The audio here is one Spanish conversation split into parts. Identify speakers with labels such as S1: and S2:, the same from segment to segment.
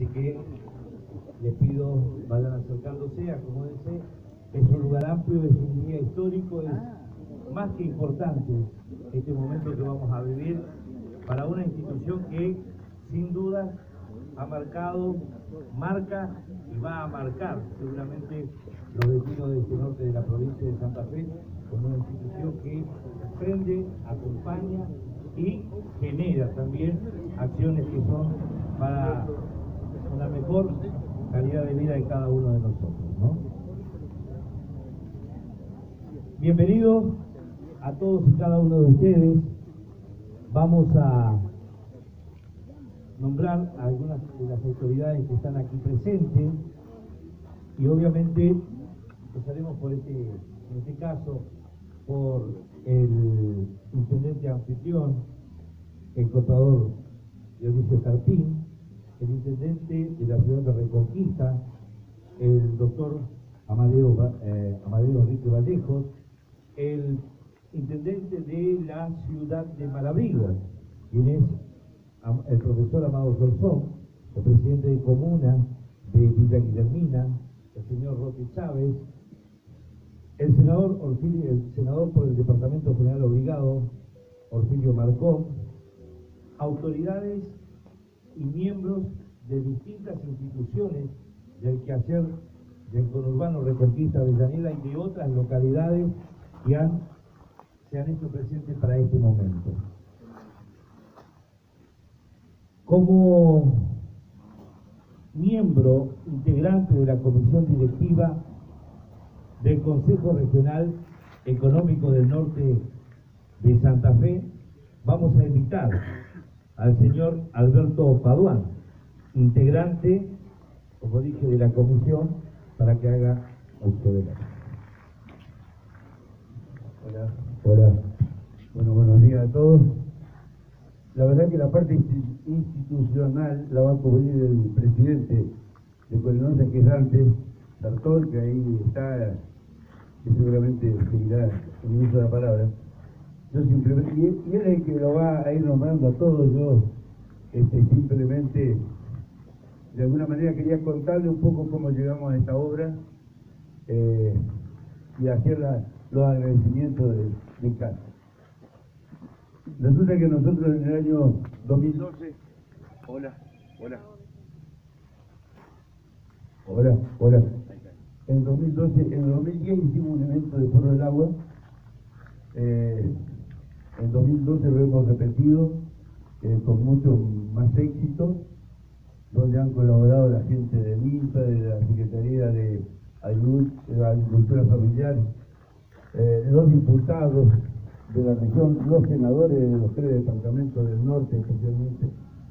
S1: Así que les pido, vayan acercándose, acomódense. Es un lugar amplio, es un día histórico, es más que importante este momento que vamos a vivir para una institución que sin duda ha marcado, marca y va a marcar seguramente los destinos de este norte de la provincia de Santa Fe, como una institución que aprende, acompaña y genera también acciones que son para una mejor calidad de vida de cada uno de nosotros, ¿no? Bienvenidos a todos y cada uno de ustedes. Vamos a nombrar a algunas de las autoridades que están aquí presentes y obviamente empezaremos por en este caso por el intendente anfitrión, el contador Dionisio Carpín, el intendente de la ciudad de Reconquista, el doctor Amadeo Enrique Vallejos, el intendente de la ciudad de Malabrigo, quien es el profesor Amado Solzón, el presidente de comuna de Villa Guillermina, el señor Roque Chávez, el senador por el Departamento General Obligado, Orfilio Marcón, autoridades y miembros de distintas instituciones del quehacer del conurbano Reconquista Avellaneda y de otras localidades que se han hecho presentes para este momento. Como miembro integrante de la Comisión Directiva del Consejo Regional Económico del Norte de Santa Fe, vamos a invitar al señor Alberto Paduán, integrante, como dije, de la comisión, para que haga uso de la.
S2: Hola. Bueno, buenos días a todos. La verdad que la parte institucional la va a cubrir el presidente de Colinonza, que es Dante Sartol, que ahí está, que seguramente seguirá en el uso de la palabra. Yo simplemente, y él es el que lo va a ir nombrando a todos. Yo simplemente, de alguna manera, quería contarle un poco cómo llegamos a esta obra y hacer los agradecimientos de casa. Resulta que nosotros en el año 2012, en 2010 hicimos un evento de Foro del Agua. En 2012 lo hemos repetido con mucho más éxito, donde han colaborado la gente de MINPA, de la Secretaría de Agricultura Familiar, los diputados de la región, los senadores de los 3 departamentos del norte especialmente.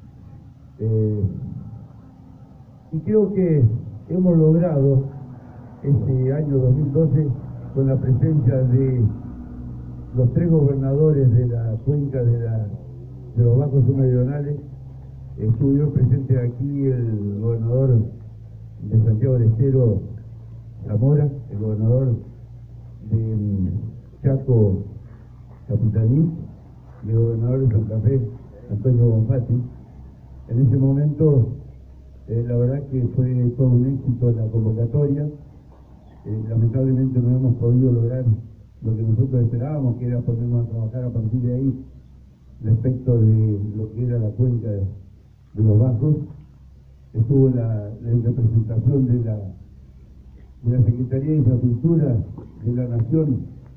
S2: Y creo que hemos logrado este año 2012, con la presencia de los 3 gobernadores de la cuenca de los bajos submeridionales. Estuvo presente aquí el gobernador de Santiago del Estero, Zamora, el gobernador de Chaco, Capitaní, y el gobernador de Santa Fe, Antonio Bonfatti. En ese momento, la verdad que fue todo un éxito la convocatoria. Lamentablemente no hemos podido lograr lo que nosotros esperábamos, que era ponernos a trabajar a partir de ahí respecto de lo que era la cuenca de los bajos. Estuvo la representación de la Secretaría de Infraestructura de la Nación,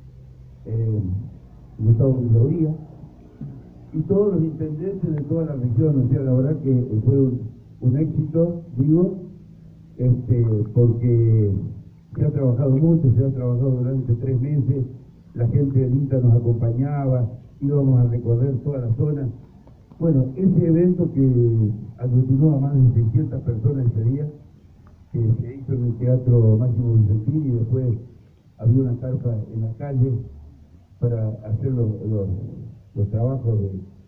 S2: Gustavo Rodríguez, y todos los intendentes de toda la región. O sea, la verdad que fue un éxito, digo, porque se ha trabajado mucho, se ha trabajado durante 3 meses, la gente del INTA nos acompañaba, íbamos a recorrer toda la zona. Bueno, ese evento que aglutinó a más de 600 personas ese día, que se hizo en el Teatro Máximo Vicentín, y después había una carpa en la calle para hacer los trabajos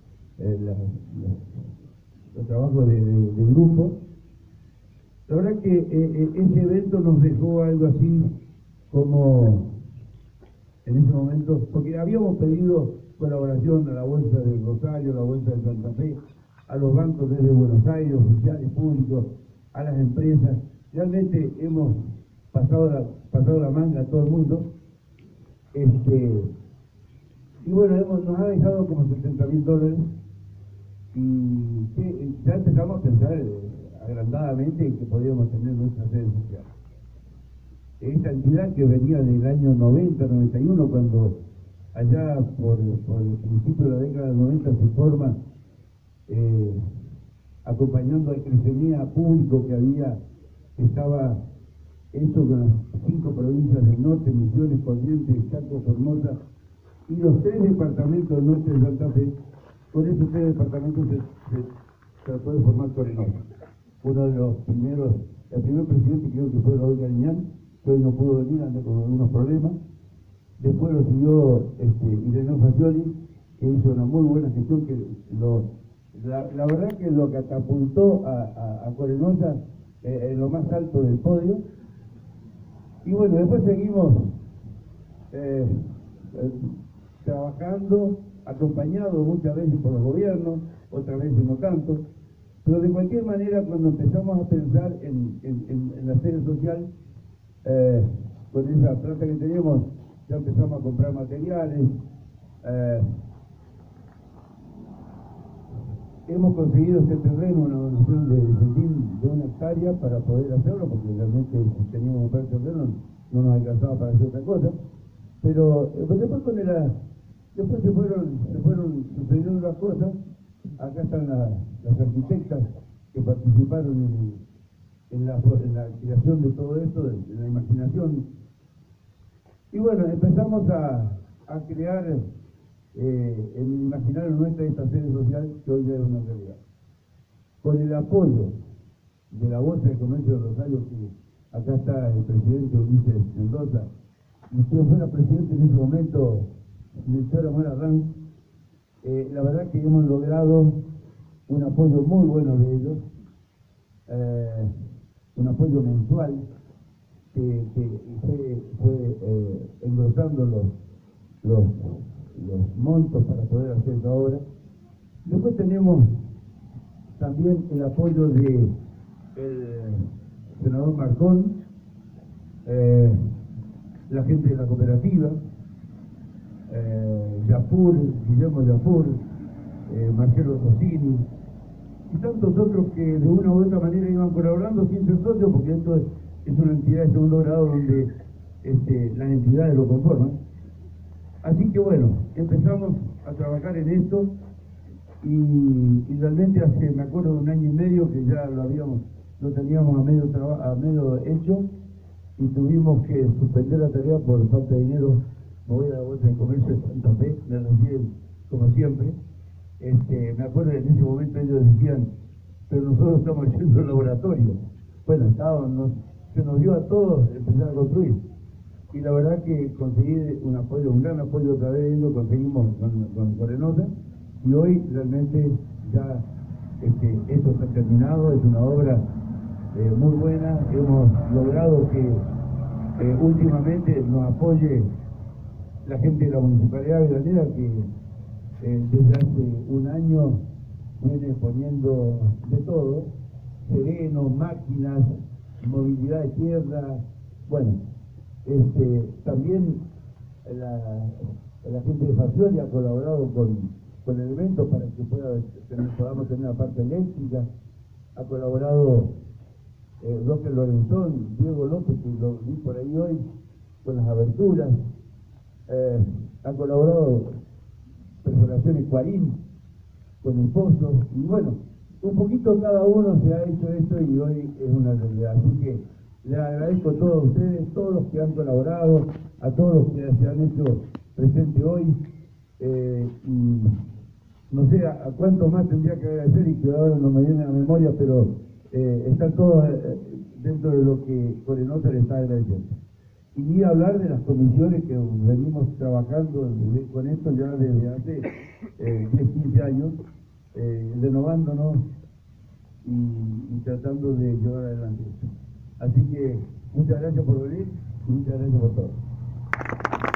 S2: de grupo. La verdad que ese evento nos dejó algo así como, en ese momento, porque habíamos pedido colaboración a la Bolsa del Rosario, a la Bolsa de Santa Fe, a los bancos desde Buenos Aires, oficiales públicos, a las empresas. Realmente hemos pasado la manga a todo el mundo. Y bueno, nos ha dejado como $70.000 y ya empezamos a pensar agrandadamente en que podíamos tener nuestra sede social. Esta entidad que venía del año 90, 91, cuando allá por el principio de la década del 90 se forma, acompañando al crecimiento público que estaba hecho con las 5 provincias del norte, Misiones, Corrientes, Chaco, Formosa, y los 3 departamentos del norte de Santa Fe. Con esos 3 departamentos se trató de formar Corenosa. Uno de los primeros, el primer presidente creo que fue Raúl Gariñán, que hoy no pudo venir, anda con algunos problemas. Después lo siguió Ireneo Fagioli, que hizo una muy buena gestión, que la verdad que lo catapultó a Corenosa en lo más alto del podio. Y bueno, después seguimos trabajando, acompañados muchas veces por los gobiernos, otras veces no tanto, pero de cualquier manera cuando empezamos a pensar en la sede social, con esa plata que teníamos, ya empezamos a comprar materiales, hemos conseguido este terreno, una donación de 1 hectárea para poder hacerlo, porque realmente si teníamos que comprar el terreno no nos alcanzaba para hacer otra cosa, pero después se fueron sucediendo las cosas. Acá están las arquitectas que participaron en la creación de todo esto, en la imaginación. Y bueno, empezamos a crear en el imaginario nuestro esta sede social que hoy ya es una realidad. Con el apoyo de la Bolsa de Comercio de Rosario, que acá está el presidente Ulises Mendoza, y quien fuera presidente en ese momento, Melchor Amor Arranz, la verdad que hemos logrado un apoyo muy bueno de ellos, un apoyo mensual que fue engrosando los montos para poder hacer esta obra. Después tenemos también el apoyo del senador Marcón, la gente de la cooperativa, Guillermo Yapur, Marcelo Tosini, y tantos otros que de una u otra manera iban colaborando sin ser socios, porque esto es una entidad de segundo grado donde las entidades lo conforman. Así que bueno, empezamos a trabajar en esto y realmente hace, me acuerdo, de 1 año y medio que ya lo teníamos a medio hecho y tuvimos que suspender la tarea por falta de dinero. Me voy a la Bolsa de Comercio de Santa Fe, me reciben como siempre. Me acuerdo que en ese momento ellos decían, pero nosotros estamos haciendo el laboratorio. Bueno, se nos dio a todos empezar a construir. Y la verdad que conseguí un gran apoyo otra vez, lo conseguimos con Corenosa, y hoy realmente ya esto está terminado, es una obra muy buena. Hemos logrado que últimamente nos apoye la gente de la Municipalidad de Avellaneda, que desde hace 1 año viene poniendo de todo, serenos, máquinas, movilidad de tierra, bueno, también la gente de Fagioli ha colaborado con el evento para que podamos tener la parte eléctrica, ha colaborado Roque Lorenzón, Diego López, que lo vi por ahí hoy, con las aberturas, ha colaborado Perforaciones Cuarín, con el pozo, y bueno, un poquito cada uno se ha hecho esto y hoy es una realidad. Así que les agradezco a todos ustedes, todos los que han colaborado, a todos los que se han hecho presente hoy, y no sé a cuánto más tendría que agradecer y que ahora no me viene a la memoria, pero están todos dentro de lo que Corenosa le está agradeciendo. Y ni hablar de las comisiones que venimos trabajando con esto ya desde hace 10, 15 años, renovándonos y tratando de llevar adelante esto. Así que muchas gracias por venir y muchas gracias por todo.